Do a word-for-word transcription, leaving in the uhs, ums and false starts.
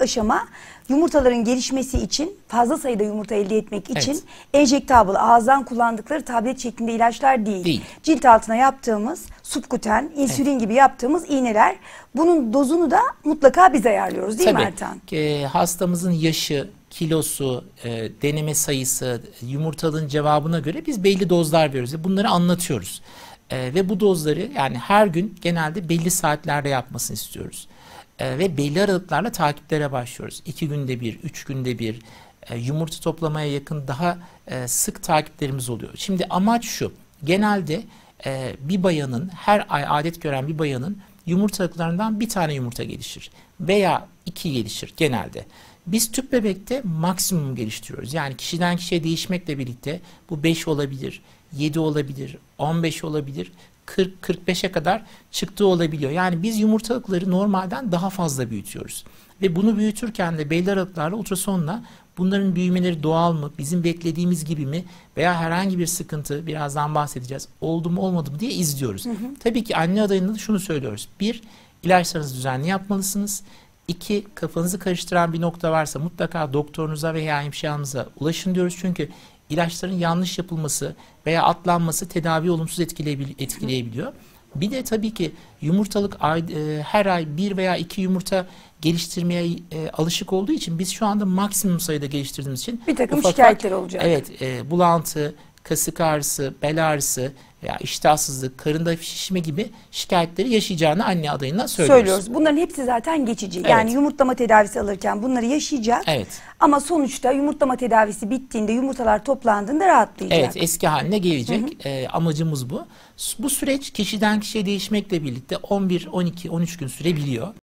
aşama yumurtaların gelişmesi için, fazla sayıda yumurta elde etmek için Evet. enjektable, ağızdan kullandıkları tablet şeklinde ilaçlar değil. Değil. Cilt altına yaptığımız subkuten, insülin evet. gibi yaptığımız iğneler. Bunun dozunu da mutlaka biz ayarlıyoruz değil Tabii. mi Ertan? E, hastamızın yaşı, kilosu, e, deneme sayısı, yumurtalığın cevabına göre biz belli dozlar veriyoruz. Bunları anlatıyoruz. E, ve bu dozları yani her gün genelde belli saatlerde yapmasını istiyoruz. E, ve belli aralıklarla takiplere başlıyoruz. İki günde bir, üç günde bir e, yumurta toplamaya yakın daha e, sık takiplerimiz oluyor. Şimdi amaç şu, genelde e, bir bayanın, her ay adet gören bir bayanın yumurtalıklarından bir tane yumurta gelişir veya iki gelişir genelde. Biz tüp bebekte maksimum geliştiriyoruz. Yani kişiden kişiye değişmekle birlikte bu beş olabilir, yedi olabilir, on beş olabilir, kırk kırk beşe kadar çıktığı olabiliyor. Yani biz yumurtalıkları normalden daha fazla büyütüyoruz. Ve bunu büyütürken de belli aralıklarla ultrasonla bunların büyümeleri doğal mı, bizim beklediğimiz gibi mi veya herhangi bir sıkıntı, birazdan bahsedeceğiz, oldu mu olmadı mı diye izliyoruz. Hı hı. Tabii ki anne adayında da şunu söylüyoruz. Bir, ilaçlarınızı düzenli yapmalısınız. İki, kafanızı karıştıran bir nokta varsa mutlaka doktorunuza veya hemşiranıza ulaşın diyoruz. Çünkü ilaçların yanlış yapılması veya atlanması tedaviyi olumsuz etkileyebiliyor. Bir de tabii ki yumurtalık ay, e, her ay bir veya iki yumurta geliştirmeye e, alışık olduğu için biz şu anda maksimum sayıda geliştirdiğimiz için bir takım ufak şikayetler ufak, olacak. Evet, e, bulantı, kasık ağrısı, bel ağrısı veya iştahsızlık, karında şişme gibi şikayetleri yaşayacağını anne adayına söylüyoruz. Söylüyoruz. Bunların hepsi zaten geçici. Evet. Yani yumurtlama tedavisi alırken bunları yaşayacak. Evet. Ama sonuçta yumurtlama tedavisi bittiğinde, yumurtalar toplandığında rahatlayacak. Evet, eski haline gelecek. Hı hı. E, amacımız bu. Bu süreç kişiden kişiye değişmekle birlikte on bir, on iki, on üç gün sürebiliyor.